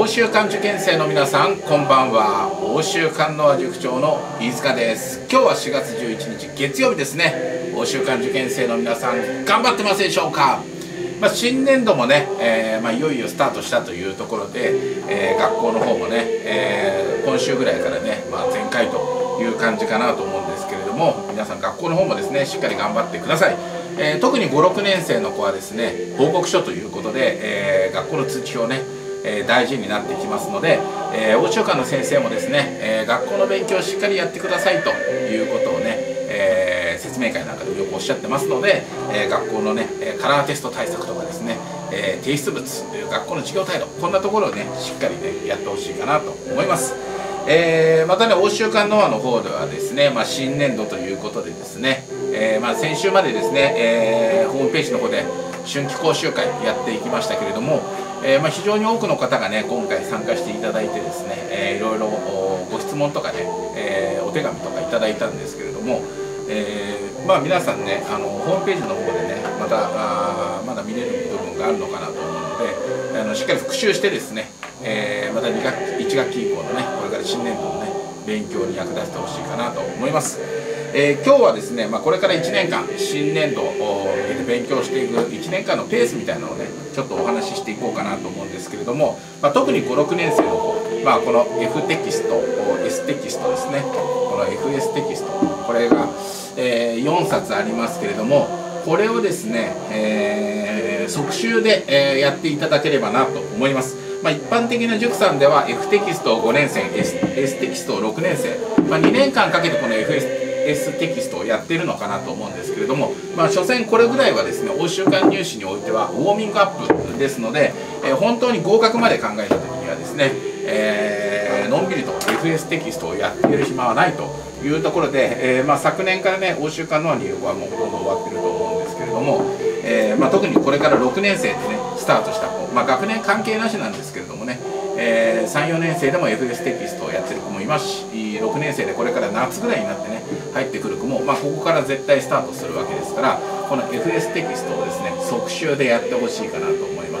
欧州間受験生の皆さん、こんばんは。欧州間ノア塾長の飯塚です。今日は4月11日月曜日ですね。欧州間受験生の皆さん、頑張ってますでしょうか。新年度もね、いよいよスタートしたというところで、学校の方もね、今週ぐらいからね、全開という感じかなと思うんですけれども、皆さん学校の方もですね、しっかり頑張ってください。特に5、6年生の子はですね、報告書ということで、学校の通知表ね、大事になってきますので、欧州間の先生もですね、学校の勉強をしっかりやってくださいということをね、説明会なんかでよくおっしゃってますので、学校のねカラーテスト対策とかですね、提出物、学校の授業態度、こんなところをねしっかりねやってほしいかなと思います。またね、欧州間ノアの方ではですね、新年度ということでですね、先週までですね、ホームページの方で春季講習会やっていきましたけれども、非常に多くの方がね今回参加していただいてですね、いろいろご質問とかね、お手紙とかいただいたんですけれども、皆さんねホームページの方でねまだ見れる部分があるのかなと思うので、しっかり復習してですね、また1学期以降のねこれから新年度のね勉強に役立ててほしいかなと思います。今日はですね、これから1年間新年度を向けて勉強していく1年間のペースみたいなのをねちょっとお話ししていこうかなと思うんですけれども、特に5、6年生の方、この F テキスト S テキストですね、この FS テキスト、これが、4冊ありますけれども、これをですね、即習で、やっていただければなと思います。一般的な塾さんでは F テキストを5年生 S テキストを6年生、2年間かけてこの FSテキストをやっているのかなと思うんですけれども、所詮これぐらいはですね欧州間入試においてはウォーミングアップですので、本当に合格まで考えた時にはですね、のんびりと FS テキストをやっている暇はないというところで、昨年からね欧州間ノア入学はもうほとんど終わってると思うんですけれども、特にこれから6年生でねスタートした子、学年関係なしなんですけれどもね、3、4年生でも FS テキストをやってる子もいますし、6年生でこれから夏ぐらいになってね入ってくる子も、ここから絶対スタートするわけですから、この FS テキストをですね即習でやってほしいかなと思います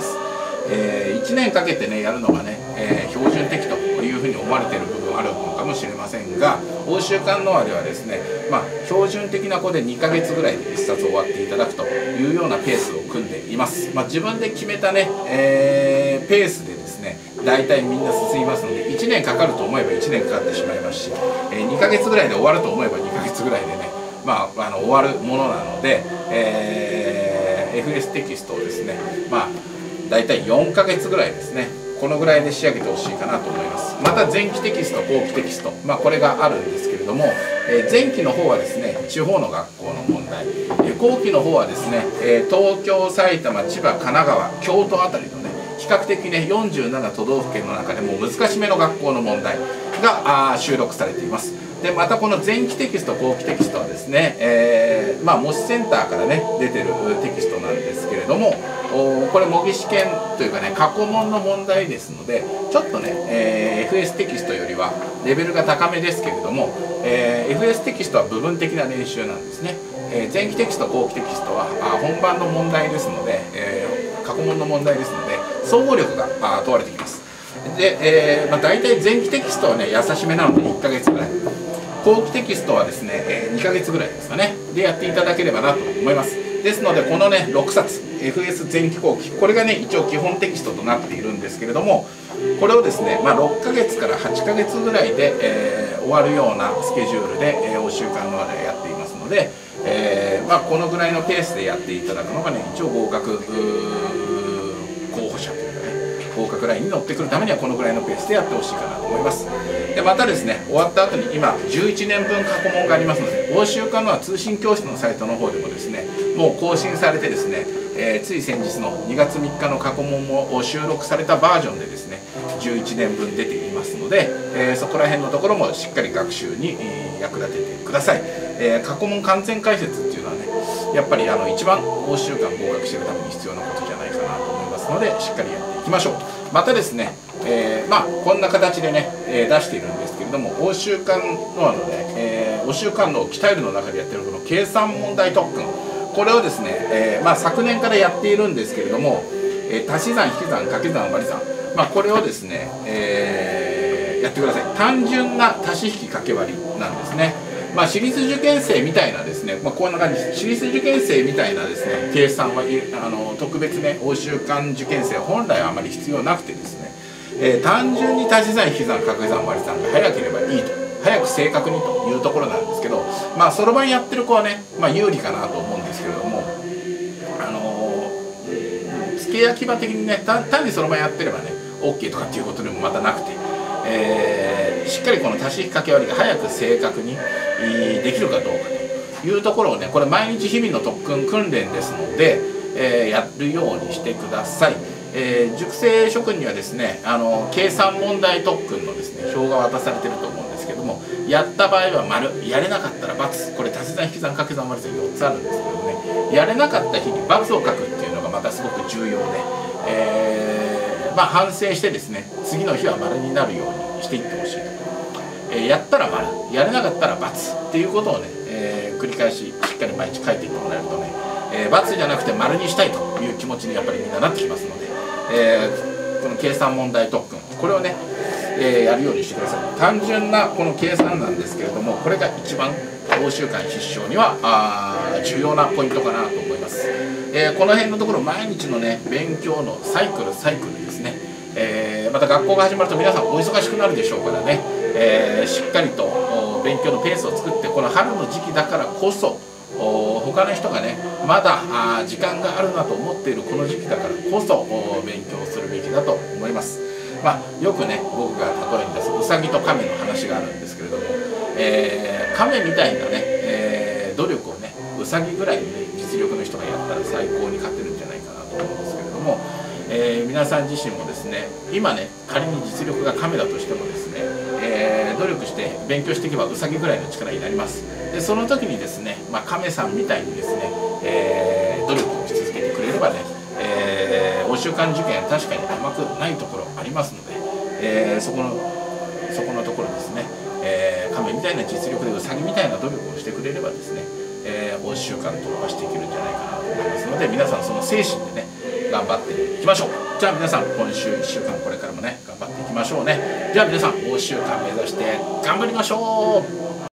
。1年かけてねやるのがね、標準的というふうに思われている部分あるのかもしれませんが、欧州間ノアではですね、標準的な子で2ヶ月ぐらいで1冊終わっていただくというようなペースを組んでいます。自分で決めたね、ペースでですね大体みんな進みますので、1年かかると思えば1年かかってしまいますし、2ヶ月ぐらいで終わると思えば2ヶ月ぐらいでね、終わるものなので、FS テキストをですね大体4ヶ月ぐらいですね、このぐらいで仕上げてほしいかなと思います。また前期テキスト後期テキスト、これがあるんですけれども、前期の方はですね地方の学校の問題、後期の方はですね東京、埼玉、千葉、神奈川、京都あたりのね比較的ね47都道府県の中でも難しめの学校の問題が収録されています。でまたこの前期テキスト後期テキストはですね、模試センターからね出てるテキストなんですけれども、これ模擬試験というかね過去問の問題ですので、ちょっとね、FS テキストよりはレベルが高めですけれども、FS テキストは部分的な練習なんですね。前期テキスト後期テキストは本番の問題ですので、過去問の問題ですので総合力が問われてきます。で、大体前期テキストはね優しめなので1ヶ月ぐらい、後期テキストはですね2ヶ月ぐらいですかねでやっていただければなと思います。ですのでこのね6冊 FS 前期後期、これがね一応基本テキストとなっているんですけれども、これをですね、6ヶ月から8ヶ月ぐらいで、終わるようなスケジュールで、欧州間ノアでやっていますので、このぐらいのペースでやっていただくのがね一応合格候補者というかね合格ラインに乗ってくるためにはこのぐらいのペースでやってほしいかなと思います。でまたですね終わった後に今11年分過去問がありますので、欧州間ノア通信教室のサイトの方でもですねもう更新されてですね、つい先日の2月3日の過去問も収録されたバージョンでですね11年分出ていますので、そこら辺のところもしっかり学習に役立ててください。過去問完全解説っていうのはねやっぱり一番欧州間合格していくために必要なことじゃないかなと思いますので、しっかりやっていきましょう。またですね、こんな形でね、出しているんですけれども、欧州間ノアのね、欧州間ノアを鍛えるの中でやっているこの計算問題特訓、これをですね、昨年からやっているんですけれども、足し算引き算掛け算割り算、 これをですね、やってください。単純な足し引き掛け割りなんですね。私立受験生みたいなですね、こんな感じです。私立受験生みたいなですね計算は特別ね欧州間受験生は本来はあまり必要なくてですね、単純に足し算引き算掛け算割り算が早ければいいと、早く正確にというところなんですけど、そろばんやってる子はね、有利かなと思うんですけれども、付け焼き場的にね単にそろばんやってればね OK とかっていうことでもまたなくて、しっかりこの足し引き掛け割りが早く正確にできるかどうかというところをね、これ毎日日々の特訓訓練ですので、やるようにしてください。塾生諸君にはですね計算問題特訓のですね表が渡されてると思うんですけども、やった場合は丸、やれなかったら×、これ足し算引き算掛け算割り算4つあるんですけどね、やれなかった日に×を書くっていうのがまたすごく重要で、反省してですね次の日は丸になるようにしていってほしいと、やったら丸、やれなかったら×っていうことをね、繰り返ししっかり毎日書いていってもらえるとね、×じゃなくて丸にしたいという気持ちにやっぱりみんななってきますので、この計算問題特訓これをね、やるようにしてください。単純なこの計算なんですけれども、これが一番欧州間必勝には重要なポイントかなと思います。この辺のところ毎日のね勉強のサイクルですね、また学校が始まると皆さんお忙しくなるでしょうからね、しっかりと勉強のペースを作って、この春の時期だからこそ他の人がねまだ時間があるなと思っているこの時期だからこそ勉強するべきだと思います。よくね僕が例えに出すウサギとカメの話があるんですけれども、カメみたいなね、努力をねウサギぐらいの、ね、実力の人がやったら最高に勝てるんじゃないかなと思うんですけれども、皆さん自身もですね今ね仮に実力がカメだとしてもですね、努力して勉強していけばウサギぐらいの力になります。でその時にですね、カメさんみたいにですね、努力をし続けてくれればね、欧州間受験は確かに甘くないところありますので、そこのところですね、カメみたいな実力でウサギみたいな努力をしてくれればですね、欧州間突破していけるんじゃないかなと思いますので、皆さんその精神でね頑張っていきましょう。じゃあ皆さん今週1週間これからもね頑張っていきましょうね。じゃあ皆さん欧州間目指して頑張りましょう。